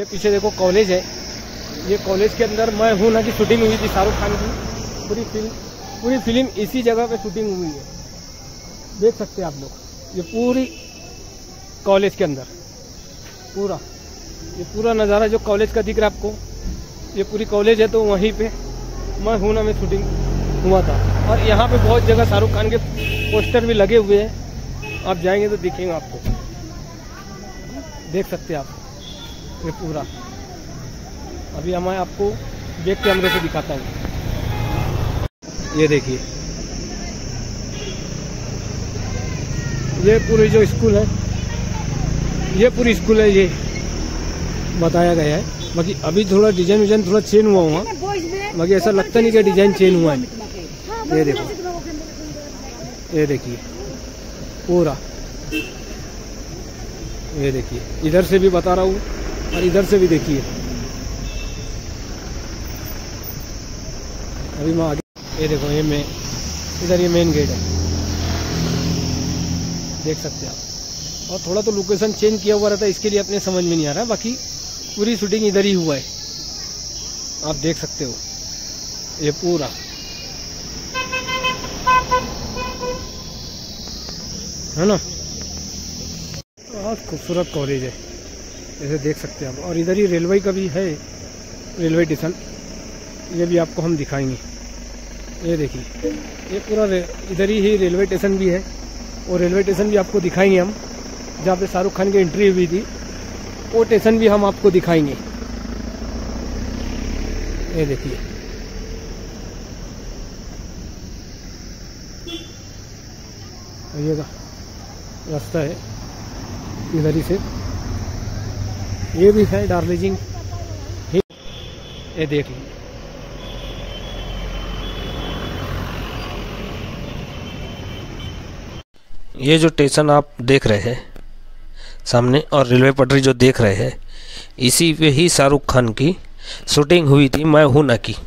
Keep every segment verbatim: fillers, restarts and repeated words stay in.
ये पीछे देखो कॉलेज है। ये कॉलेज के अंदर मैं हूं ना की शूटिंग हुई थी शाहरुख खान की। पूरी फिल्म पूरी फिल्म इसी जगह पे शूटिंग हुई है, देख सकते हैं आप लोग। ये पूरी कॉलेज के अंदर पूरा ये पूरा नज़ारा जो कॉलेज का दिख रहा है आपको, ये पूरी कॉलेज है। तो वहीं पे मैं हूं ना में शूटिंग हुआ था। और यहाँ पे बहुत जगह शाहरुख खान के पोस्टर भी लगे हुए हैं, आप जाएंगे तो दिखेंगे आपको, देख सकते हैं आप ये पूरा। अभी मैं आपको बैक कैमरे से दिखाता हूँ। ये देखिए, ये पूरी जो स्कूल है, ये पूरी स्कूल है, ये बताया गया है। बाकी अभी थोड़ा डिजाइन विजाइन थोड़ा चेंज हुआ हुआ, बाकी ऐसा लगता नहीं कि डिजाइन चेंज हुआ है। ये देखो, ये देखिए पूरा, ये देखिए इधर से भी बता रहा हूँ और इधर से भी देखिए। अभी मैं आगे, ये देखो ये मेन, इधर ये मेन गेट है, देख सकते हैं आप। और थोड़ा तो लोकेशन चेंज किया हुआ रहता है, इसके लिए अपने समझ में नहीं आ रहा है। बाकी पूरी शूटिंग इधर ही हुआ है, आप देख सकते हो ये पूरा। है ना, बहुत खूबसूरत कॉलेज है, ऐसे देख सकते हैं आप। और इधर ही रेलवे का भी है, रेलवे स्टेशन, ये भी आपको हम दिखाएंगे। ये देखिए, ये पूरा इधर ही ही रेलवे स्टेशन भी है, और रेलवे स्टेशन भी आपको दिखाएंगे हम, जहाँ पे शाहरुख खान की एंट्री हुई थी, वो स्टेशन भी हम आपको दिखाएंगे। ये देखिए, ये रास्ता है इधर ही से, ये भी है दार्जिलिंग। ये देख लीजिए, ये जो स्टेशन आप देख रहे हैं सामने और रेलवे पटरी जो देख रहे हैं, इसी पे ही शाहरुख खान की शूटिंग हुई थी मैं हूं ना की।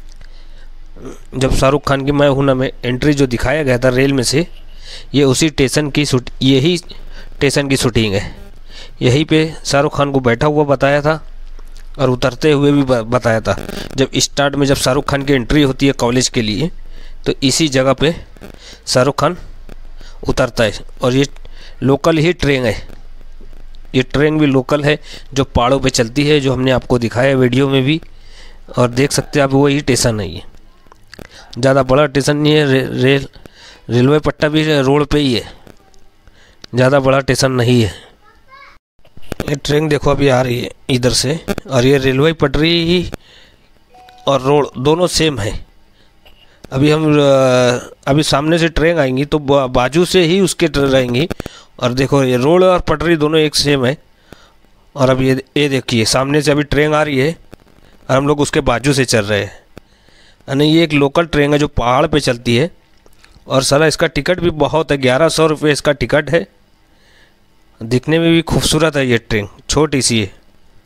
जब शाहरुख खान की मैं हूं ना में एंट्री जो दिखाया गया था रेल में से, ये उसी स्टेशन की शूट यही स्टेशन की शूटिंग है। यहीं पे शाहरुख खान को बैठा हुआ बताया था और उतरते हुए भी बताया था। जब स्टार्ट में जब शाहरुख खान की एंट्री होती है कॉलेज के लिए, तो इसी जगह पे शाहरुख खान उतरता है। और ये लोकल ही ट्रेन है, ये ट्रेन भी लोकल है जो पहाड़ों पे चलती है, जो हमने आपको दिखाया वीडियो में भी। और देख सकते हैं आप, वही स्टेशन है। ये ज़्यादा बड़ा स्टेशन नहीं है, रे, रेल रेलवे पट्टा भी रोड पे ही है, ज़्यादा बड़ा स्टेशन नहीं है। ये ट्रेन देखो अभी आ रही है इधर से, और ये रेलवे पटरी ही और रोड दोनों सेम है। अभी हम अभी सामने से ट्रेन आएंगी तो बाजू से ही उसके रहेंगी। और देखो ये रोड और पटरी दोनों एक सेम है। और अभी ये ये देखिए, सामने से अभी ट्रेन आ रही है और हम लोग उसके बाजू से चल रहे हैं। यानी ये एक लोकल ट्रेन है जो पहाड़ पे चलती है। और साला इसका टिकट भी बहुत है, ग्यारह सौ रुपये इसका टिकट है। दिखने में भी खूबसूरत है ये ट्रेन, छोटी सी है।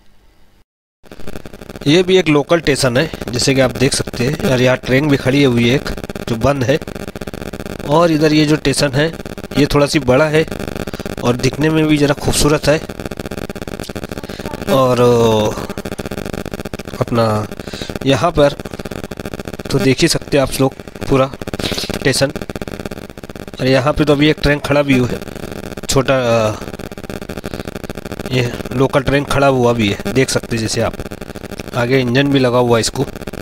ये भी एक लोकल स्टेशन है, जैसे कि आप देख सकते हैं। और यहाँ ट्रेन भी खड़ी हुई है एक, जो बंद है। और इधर ये जो स्टेशन है, ये थोड़ा सी बड़ा है और दिखने में भी ज़रा खूबसूरत है। और अपना यहाँ पर तो देख ही सकते हैं आप लोग पूरा स्टेशन। और यहाँ पे तो अभी एक ट्रेन खड़ा भी हुआ है, छोटा ये लोकल ट्रेन खड़ा हुआ भी है, देख सकते हैं जैसे आप। आगे इंजन भी लगा हुआ है इसको।